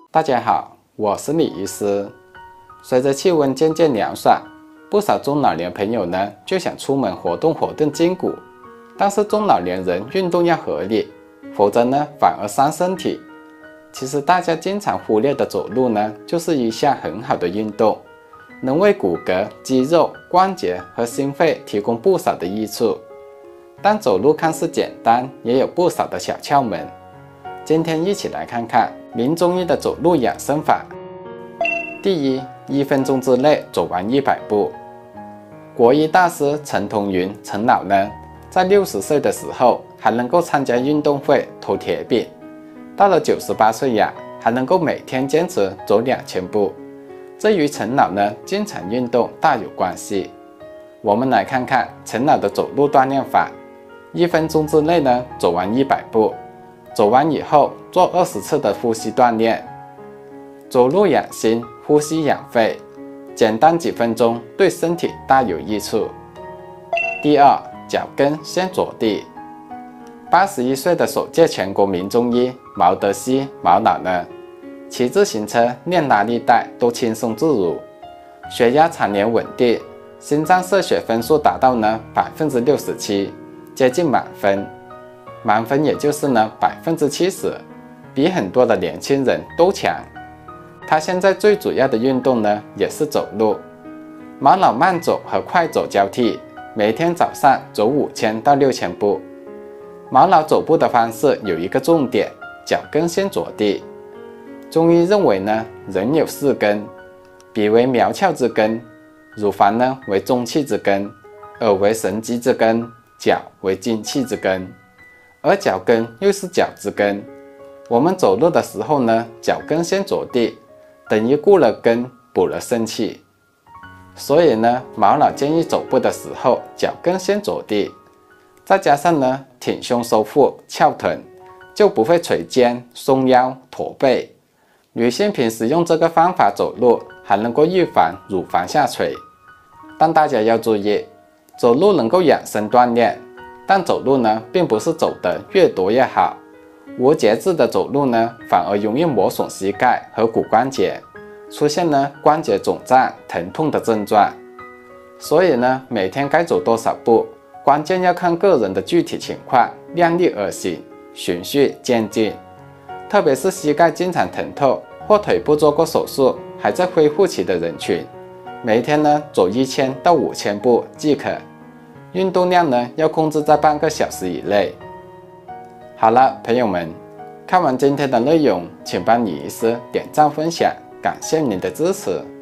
大家好，我是李医师。随着气温渐渐凉爽，不少中老年朋友呢就想出门活动活动筋骨，但是中老年人运动要合理，否则呢反而伤身体。其实大家经常忽略的走路呢，就是一项很好的运动，能为骨骼、肌肉、关节和心肺提供不少的益处。但走路看似简单，也有不少的小窍门。今天一起来看看林中医的走路养生法。第一，1分钟之内走完100步。国医大师陈同云陈老呢，在60岁的时候还能够参加运动会偷铁饼，到了98岁呀，还能够每天坚持走2000步，这与陈老呢经常运动大有关系。我们来看看陈老的走路锻炼法。1分钟之内呢走完100步，走完以后做20次的呼吸锻炼。走路养心，呼吸养肺，简单几分钟对身体大有益处。第二，脚跟先着地。81岁的首届全国名中医毛德西毛老呢，骑自行车练拉力带都轻松自如，血压常年稳定，心脏射血分数达到呢67%，接近满分。满分也就是呢70%，比很多的年轻人都强。他现在最主要的运动呢也是走路，毛老慢走和快走交替，每天早上走5000到6000步。毛老走步的方式有一个重点，脚跟先着地。中医认为呢，人有4根，鼻为苗窍之根，乳房呢为中气之根，耳为神肌之根，脚为精气之根，而脚跟又是脚之根。我们走路的时候呢，脚跟先着地，等于固了根，补了生气。所以呢，毛老建议走步的时候，脚跟先着地，再加上呢挺胸收腹翘臀，就不会垂肩松腰驼背。女性平时用这个方法走路，还能够预防乳房下垂。但大家要注意，走路能够养生锻炼，但走路呢并不是走得越多越好。无节制的走路呢，反而容易磨损膝盖和骨关节，出现呢关节肿胀、疼痛的症状。所以呢，每天该走多少步，关键要看个人的具体情况，量力而行，循序渐进。特别是膝盖经常疼痛或腿部做过手术还在恢复期的人群，每天呢走1000到5000步即可。运动量呢要控制在半个小时以内。好了，朋友们，看完今天的内容，请帮李医师点赞分享，感谢您的支持。